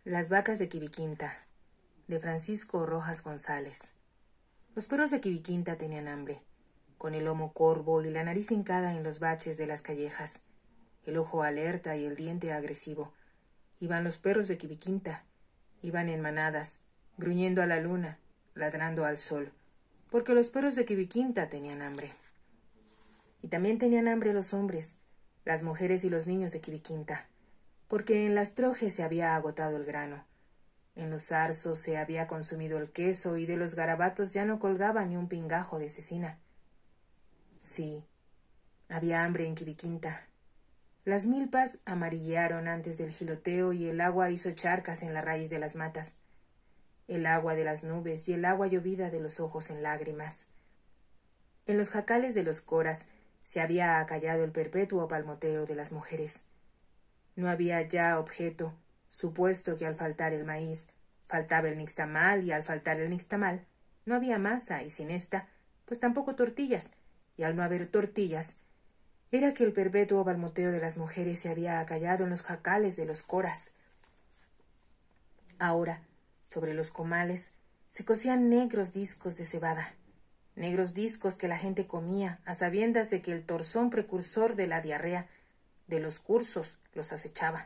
Las vacas de Quibiquinta, de Francisco Rojas González. Los perros de Quibiquinta tenían hambre, con el lomo corvo y la nariz hincada en los baches de las callejas, el ojo alerta y el diente agresivo. Iban los perros de Quibiquinta, iban en manadas, gruñendo a la luna, ladrando al sol, porque los perros de Quibiquinta tenían hambre. Y también tenían hambre los hombres, las mujeres y los niños de Quibiquinta, porque en las trojes se había agotado el grano, en los zarzos se había consumido el queso y de los garabatos ya no colgaba ni un pingajo de cecina. Sí, había hambre en Quibiquinta. Las milpas amarillearon antes del giloteo y el agua hizo charcas en la raíz de las matas, el agua de las nubes y el agua llovida de los ojos en lágrimas. En los jacales de los coras se había acallado el perpetuo palmoteo de las mujeres. No había ya objeto, supuesto que al faltar el maíz, faltaba el nixtamal, y al faltar el nixtamal, no había masa, y sin esta, pues tampoco tortillas, y al no haber tortillas, era que el perpetuo balmoteo de las mujeres se había acallado en los jacales de los coras. Ahora, sobre los comales, se cocían negros discos de cebada, negros discos que la gente comía, a sabiendas de que el torzón precursor de la diarrea, de los cursos, los acechaba.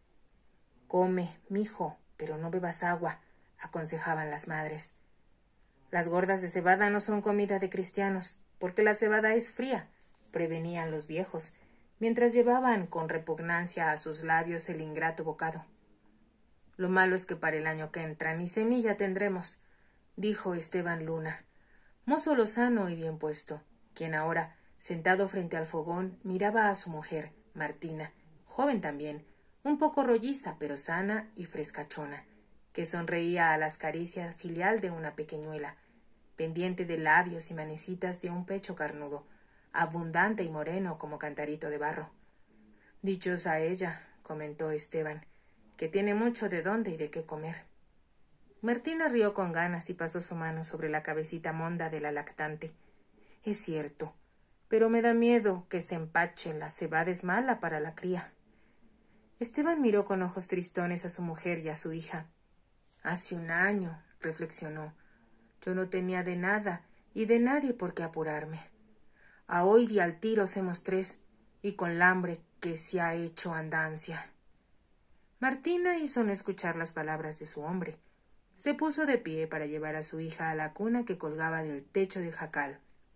Come, mijo, pero no bebas agua, aconsejaban las madres. Las gordas de cebada no son comida de cristianos, porque la cebada es fría, prevenían los viejos, mientras llevaban con repugnancia a sus labios el ingrato bocado. Lo malo es que para el año que entra ni semilla tendremos, dijo Esteban Luna, mozo lozano y bien puesto, quien ahora, sentado frente al fogón, miraba a su mujer, Martina, joven también, un poco rolliza, pero sana y frescachona, que sonreía a las caricias filial de una pequeñuela, pendiente de labios y manecitas de un pecho carnudo, abundante y moreno como cantarito de barro. Dichosa ella, comentó Esteban, que tiene mucho de dónde y de qué comer. Martina rió con ganas y pasó su mano sobre la cabecita monda de la lactante. Es cierto, pero me da miedo que se empache, la cebada es mala para la cría. Esteban miró con ojos tristones a su mujer y a su hija. Hace un año, reflexionó, yo no tenía de nada y de nadie por qué apurarme. A hoy de al tiro hacemos tres, y con la hambre que se ha hecho andancia. Martina hizo no escuchar las palabras de su hombre. Se puso de pie para llevar a su hija a la cuna que colgaba del techo del jacal.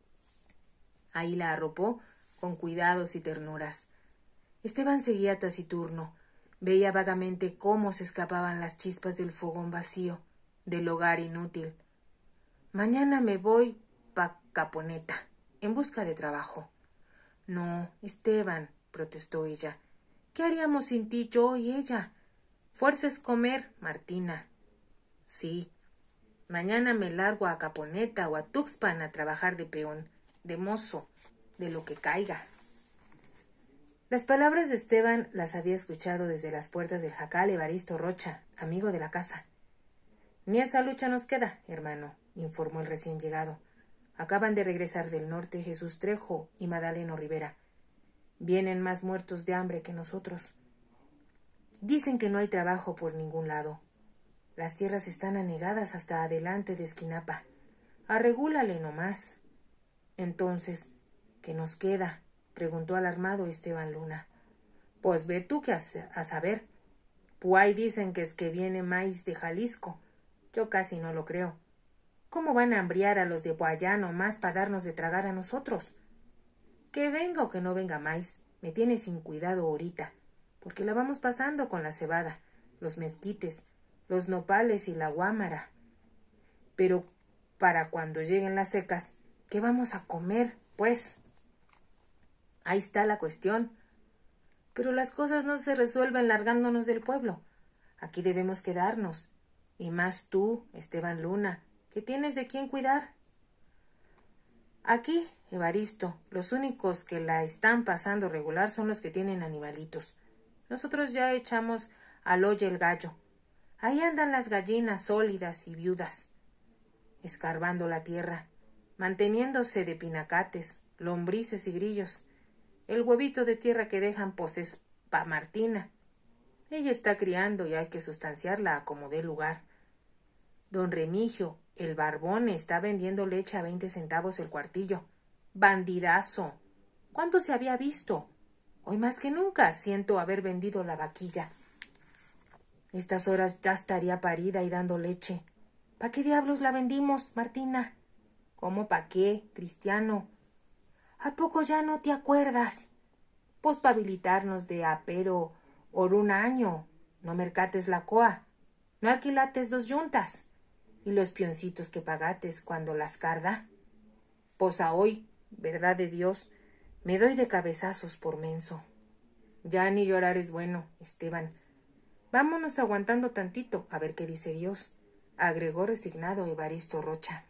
Ahí la arropó con cuidados y ternuras. Esteban seguía taciturno. Veía vagamente cómo se escapaban las chispas del fogón vacío, del hogar inútil. Mañana me voy pa' Caponeta, en busca de trabajo. No, Esteban, protestó ella. ¿Qué haríamos sin ti, yo y ella? Fuerza es comer, Martina. Sí, mañana me largo a Caponeta o a Tuxpan a trabajar de peón, de mozo, de lo que caiga. Las palabras de Esteban las había escuchado desde las puertas del jacal Evaristo Rocha, amigo de la casa. Ni esa lucha nos queda, hermano, informó el recién llegado. Acaban de regresar del norte Jesús Trejo y Madaleno Rivera. Vienen más muertos de hambre que nosotros. Dicen que no hay trabajo por ningún lado. Las tierras están anegadas hasta adelante de Esquinapa. Arregúlale nomás. Entonces, ¿qué nos queda? Preguntó alarmado Esteban Luna. Pues ve tú que a saber. Puay dicen que es que viene maíz de Jalisco. Yo casi no lo creo. ¿Cómo van a hambriar a los de Puayá nomás para darnos de tragar a nosotros? Que venga o que no venga maíz, me tiene sin cuidado ahorita, porque la vamos pasando con la cebada, los mezquites, los nopales y la guámara. Pero para cuando lleguen las secas, ¿qué vamos a comer, pues? Ahí está la cuestión. Pero las cosas no se resuelven largándonos del pueblo. Aquí debemos quedarnos. Y más tú, Esteban Luna, que tienes de quién cuidar. Aquí, Evaristo, los únicos que la están pasando regular son los que tienen animalitos. Nosotros ya echamos al hoyo el gallo. Ahí andan las gallinas sólidas y viudas, escarbando la tierra, manteniéndose de pinacates, lombrices y grillos. El huevito de tierra que dejan, pues, es pa' Martina. Ella está criando y hay que sustanciarla a como dé lugar. Don Remigio, el barbón, está vendiendo leche a 20 centavos el cuartillo. ¡Bandidazo! ¿Cuándo se había visto? Hoy más que nunca siento haber vendido la vaquilla. Estas horas ya estaría parida y dando leche. ¿Pa' qué diablos la vendimos, Martina? ¿Cómo pa' qué, Cristiano? ¿A poco ya no te acuerdas? Pues pa' habilitarnos de apero or un año. No mercates la coa. No alquilates 2 yuntas. Y los pioncitos que pagates cuando las carda. Pues a hoy, verdad de Dios, me doy de cabezazos por menso. Ya ni llorar es bueno, Esteban. Vámonos aguantando tantito, a ver qué dice Dios, agregó resignado Evaristo Rocha.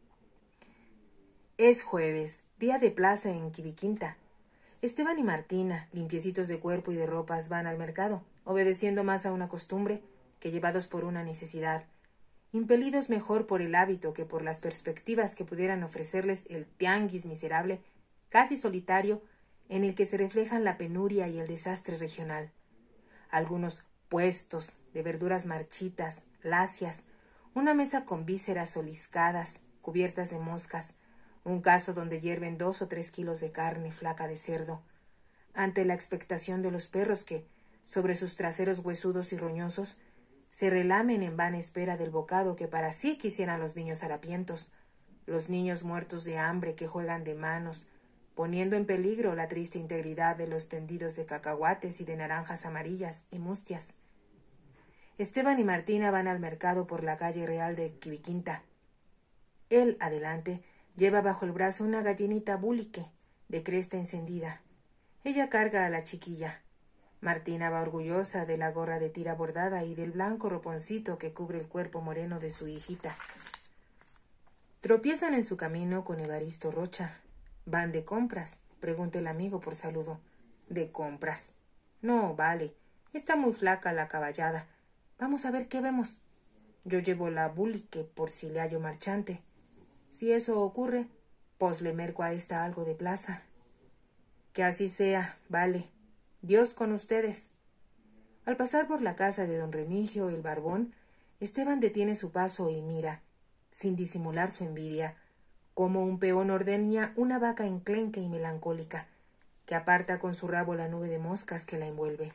Es jueves, día de plaza en Quibiquinta. Esteban y Martina, limpiecitos de cuerpo y de ropas, van al mercado, obedeciendo más a una costumbre que llevados por una necesidad, impelidos mejor por el hábito que por las perspectivas que pudieran ofrecerles el tianguis miserable, casi solitario, en el que se reflejan la penuria y el desastre regional. Algunos puestos de verduras marchitas, lacias, una mesa con vísceras oliscadas, cubiertas de moscas, un caso donde hierven 2 o 3 kilos de carne flaca de cerdo, ante la expectación de los perros que, sobre sus traseros huesudos y roñosos, se relamen en vana espera del bocado que para sí quisieran los niños harapientos, los niños muertos de hambre que juegan de manos, poniendo en peligro la triste integridad de los tendidos de cacahuates y de naranjas amarillas y mustias. Esteban y Martina van al mercado por la calle real de Quibiquinta. Él, adelante, lleva bajo el brazo una gallinita bulique, de cresta encendida. Ella carga a la chiquilla. Martina va orgullosa de la gorra de tira bordada y del blanco roponcito que cubre el cuerpo moreno de su hijita. Tropiezan en su camino con Evaristo Rocha. ¿Van de compras?, pregunta el amigo por saludo. ¿De compras? No, vale. Está muy flaca la caballada. Vamos a ver qué vemos. Yo llevo la bulique por si le hallo marchante. Si eso ocurre, pues le merco a esta algo de plaza. Que así sea, vale. Dios con ustedes. Al pasar por la casa de don Remigio, el barbón, Esteban detiene su paso y mira, sin disimular su envidia, como un peón ordeña una vaca enclenque y melancólica, que aparta con su rabo la nube de moscas que la envuelve.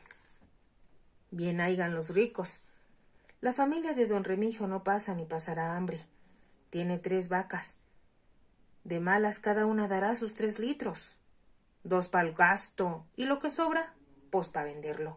Bien haigan los ricos. La familia de don Remigio no pasa ni pasará hambre. Tiene 3 vacas. De malas cada una dará sus 3 litros. 2 pa'l gasto, y lo que sobra, pues pa' venderlo.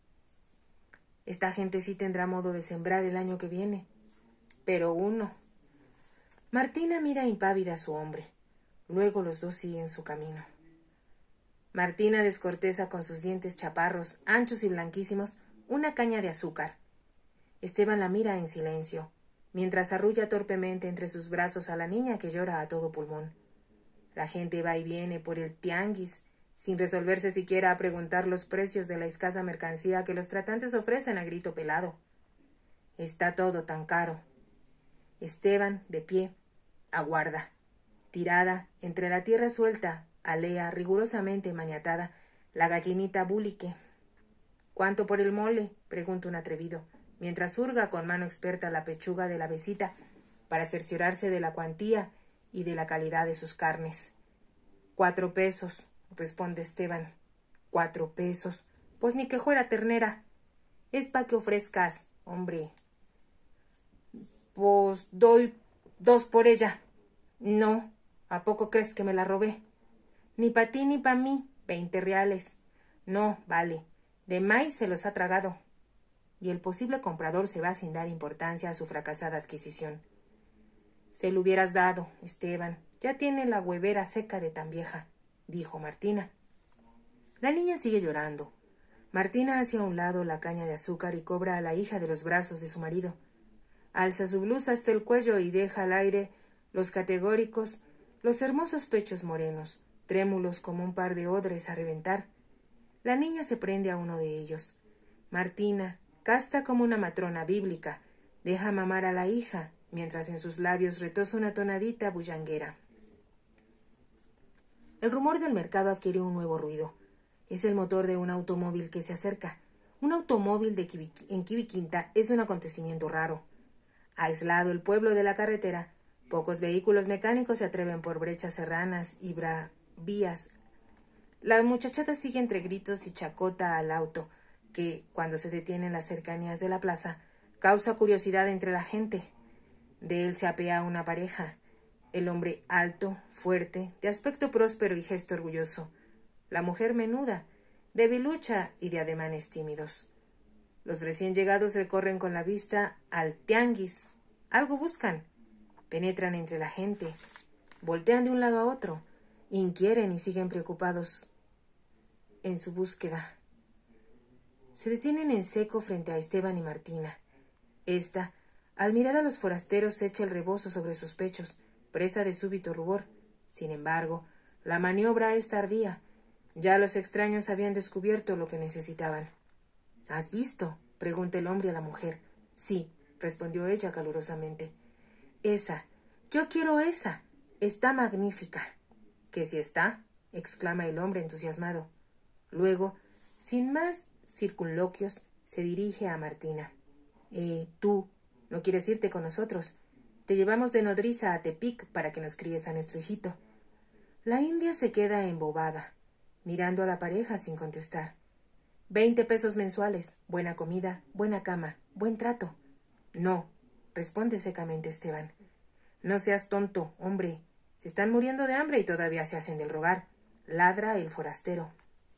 Esta gente sí tendrá modo de sembrar el año que viene. Pero uno. Martina mira impávida a su hombre. Luego los dos siguen su camino. Martina descorteza con sus dientes chaparros, anchos y blanquísimos, una caña de azúcar. Esteban la mira en silencio, mientras arrulla torpemente entre sus brazos a la niña que llora a todo pulmón. La gente va y viene por el tianguis, sin resolverse siquiera a preguntar los precios de la escasa mercancía que los tratantes ofrecen a grito pelado. Está todo tan caro. Esteban, de pie, aguarda. Tirada, entre la tierra suelta, alea rigurosamente maniatada, la gallinita bulique. ¿Cuánto por el mole?, pregunta un atrevido, mientras hurga con mano experta la pechuga de la besita para cerciorarse de la cuantía y de la calidad de sus carnes. 4 pesos, responde Esteban. 4 pesos, pues ni que fuera ternera. Es pa' que ofrezcas, hombre. Pues doy 2 por ella. No, ¿a poco crees que me la robé? Ni pa' ti ni pa' mí, 20 reales. No, vale, de maíz se los ha tragado. Y el posible comprador se va sin dar importancia a su fracasada adquisición. Se lo hubieras dado, Esteban. Ya tiene la huevera seca de tan vieja, dijo Martina. La niña sigue llorando. Martina hace a un lado la caña de azúcar y cobra a la hija de los brazos de su marido. Alza su blusa hasta el cuello y deja al aire los categóricos, los hermosos pechos morenos, trémulos como un par de odres a reventar. La niña se prende a uno de ellos. Martina, casta como una matrona bíblica, deja mamar a la hija, mientras en sus labios retosa una tonadita bullanguera. El rumor del mercado adquiere un nuevo ruido. Es el motor de un automóvil que se acerca. Un automóvil en Quibiquinta es un acontecimiento raro. Aislado el pueblo de la carretera, pocos vehículos mecánicos se atreven por brechas serranas y bravías. La muchachada sigue entre gritos y chacota al auto, que, cuando se detiene en las cercanías de la plaza, causa curiosidad entre la gente. De él se apea una pareja. El hombre alto, fuerte, de aspecto próspero y gesto orgulloso. La mujer menuda, debilucha y de ademanes tímidos. Los recién llegados recorren con la vista al tianguis. Algo buscan. Penetran entre la gente. Voltean de un lado a otro. Inquieren y siguen preocupados en su búsqueda. Se detienen en seco frente a Esteban y Martina. Esta, al mirar a los forasteros, echa el rebozo sobre sus pechos, presa de súbito rubor. Sin embargo, la maniobra es tardía. Ya los extraños habían descubierto lo que necesitaban. ¿Has visto?, pregunta el hombre a la mujer. Sí, respondió ella calurosamente. Esa. Yo quiero esa. Está magnífica. ¿Que si está?, exclama el hombre entusiasmado. Luego, sin más circunloquios, se dirige a Martina. Tú, ¿no quieres irte con nosotros? Te llevamos de nodriza a Tepic para que nos críes a nuestro hijito. La india se queda embobada, mirando a la pareja sin contestar. 20 pesos mensuales, buena comida, buena cama, buen trato. No, responde secamente Esteban. No seas tonto, hombre. Se están muriendo de hambre y todavía se hacen del rogar. Ladra el forastero.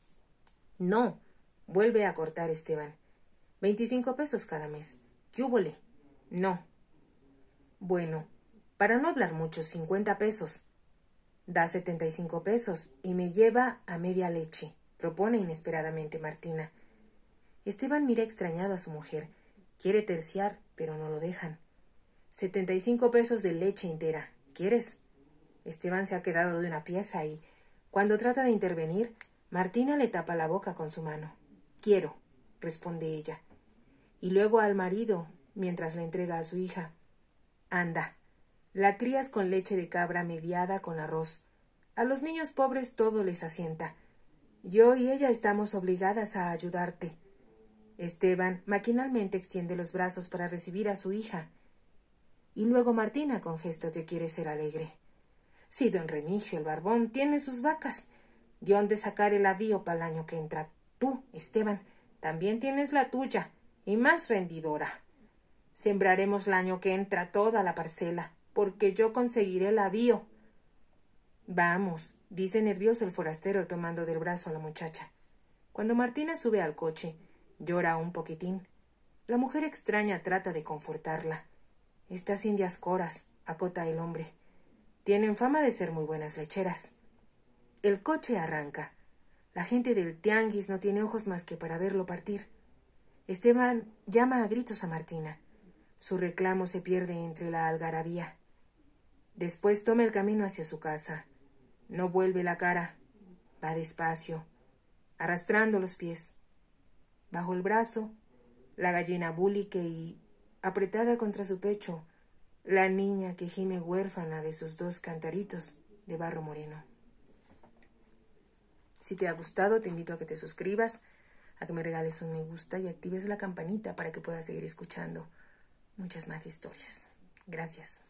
No, vuelve a cortar Esteban. 25 pesos cada mes. ¿Qué húbole? No. Bueno, para no hablar mucho, 50 pesos. Da 75 pesos y me lleva a media leche, propone inesperadamente Martina. Esteban mira extrañado a su mujer. Quiere terciar, pero no lo dejan. 75 pesos de leche entera. ¿Quieres? Esteban se ha quedado de una pieza y, cuando trata de intervenir, Martina le tapa la boca con su mano. Quiero, responde ella. Y luego al marido, mientras le entrega a su hija. Anda, la crías con leche de cabra mediada con arroz. A los niños pobres todo les asienta. Yo y ella estamos obligadas a ayudarte. Esteban maquinalmente extiende los brazos para recibir a su hija. Y luego Martina, con gesto que quiere ser alegre. Sí, don Remigio, el barbón, tiene sus vacas. ¿De dónde sacar el avío para el año que entra? Tú, Esteban, también tienes la tuya, y más rendidora. Sembraremos el año que entra toda la parcela, porque yo conseguiré el avío. Vamos, dice nervioso el forastero tomando del brazo a la muchacha. Cuando Martina sube al coche, llora un poquitín. La mujer extraña trata de confortarla. Estas indias coras, acota el hombre. Tienen fama de ser muy buenas lecheras. El coche arranca. La gente del tianguis no tiene ojos más que para verlo partir. Esteban llama a gritos a Martina. Su reclamo se pierde entre la algarabía. Después toma el camino hacia su casa. No vuelve la cara. Va despacio, arrastrando los pies. Bajo el brazo, la gallina búlique y, apretada contra su pecho, la niña que gime huérfana de sus 2 cantaritos de barro moreno. Si te ha gustado, te invito a que te suscribas, a que me regales un me gusta y actives la campanita para que puedas seguir escuchando muchas más historias. Gracias.